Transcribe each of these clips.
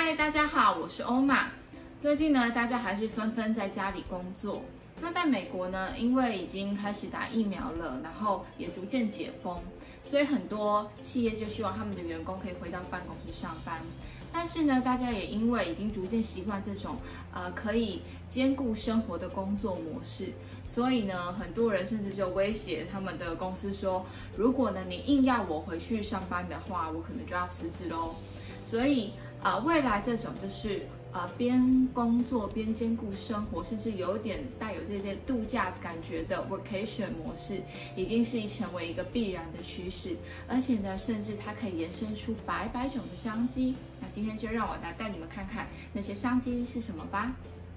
嗨，大家好，我是欧玛。最近呢，大家还是纷纷在家里工作。那在美国呢，因为已经开始打疫苗了，然后也逐渐解封，所以很多企业就希望他们的员工可以回到办公室上班。但是呢，大家也因为已经逐渐习惯这种可以兼顾生活的工作模式，所以呢，很多人甚至就威胁他们的公司说，如果呢你硬要我回去上班的话，我可能就要辞职喽。所以未来这种就是边工作边兼顾生活，甚至有点带有这些度假感觉的 workation 模式，已经是成为一个必然的趋势。而且呢，甚至它可以延伸出百种的商机。那今天就让我来带你们看看那些商机是什么吧。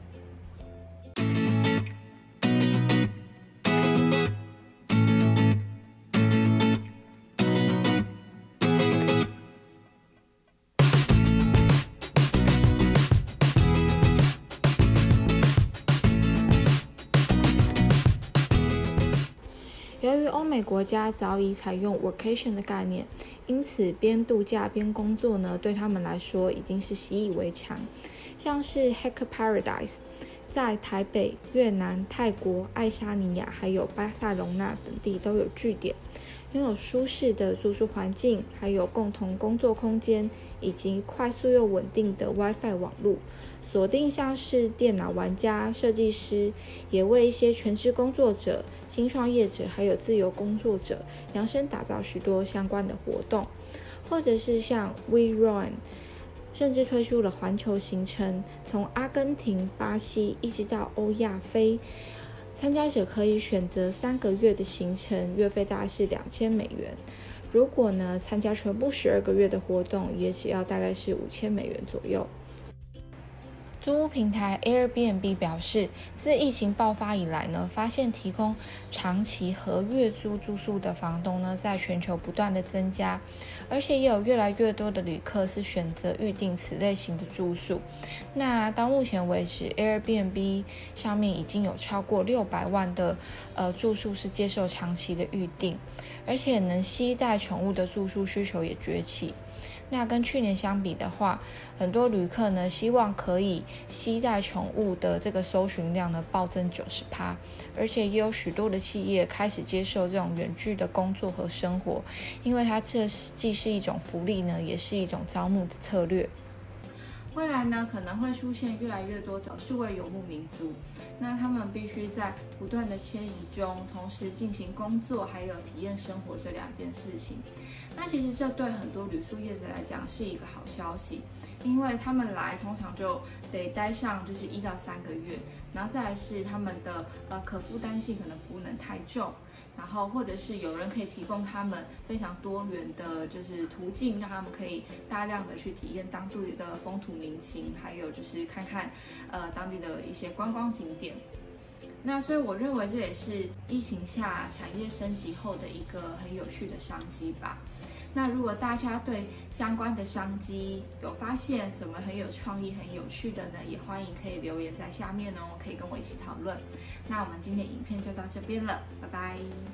由于欧美国家早已采用 workation 的概念，因此边度假边工作呢，对他们来说已经是习以为常。像是 Hacker Paradise 在台北、越南、泰国、爱沙尼亚还有巴塞隆纳等地都有据点，拥有舒适的住宿环境，还有共同工作空间，以及快速又稳定的 WiFi 网络。锁定像是电脑玩家、设计师，也为一些全职工作者、新创业者还有自由工作者量身打造许多相关的活动，或者是像 WeRun， 甚至推出了环球行程，从阿根廷、巴西一直到欧亚非，参加者可以选择3个月的行程，月费大概是$2000。如果呢参加全部12个月的活动，也只要大概是$5000左右。租屋平台 Airbnb 表示，自疫情爆发以来呢，发现提供长期和月租住宿的房东呢，在全球不断的增加，而且也有越来越多的旅客是选择预订此类型的住宿。那到目前为止 ，Airbnb 上面已经有超过600万的住宿是接受长期的预订，而且能携带宠物的住宿需求也崛起。那跟去年相比的话，很多旅客呢希望可以携带宠物的这个搜寻量呢暴增90%，而且也有许多的企业开始接受这种远距的工作和生活，因为它这既是一种福利呢，也是一种招募的策略。 未来呢，可能会出现越来越多的数位游牧民族，那他们必须在不断的迁移中，同时进行工作还有体验生活这2件事情。那其实这对很多旅宿业者来讲是一个好消息，因为他们来通常就得待上就是1到3个月，然后再来是他们的可负担性可能不能太重，然后或者是有人可以提供他们非常多元的就是途径，让他们可以大量的去体验当地的风土民情，还有就是看看当地的一些观光景点。那所以我认为这也是疫情下产业升级后的一个很有趣的商机吧。那如果大家对相关的商机有发现什么很有创意、很有趣的呢，也欢迎可以留言在下面哦，可以跟我一起讨论。那我们今天影片就到这边了，拜拜。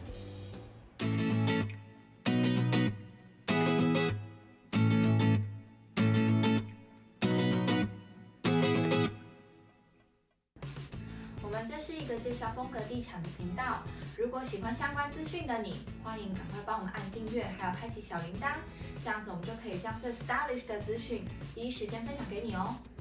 我们这是一个介绍风格地产的频道，如果喜欢相关资讯的你，欢迎赶快帮我们按订阅，还有开启小铃铛，这样子我们就可以将最 stylish 的资讯第一时间分享给你哦。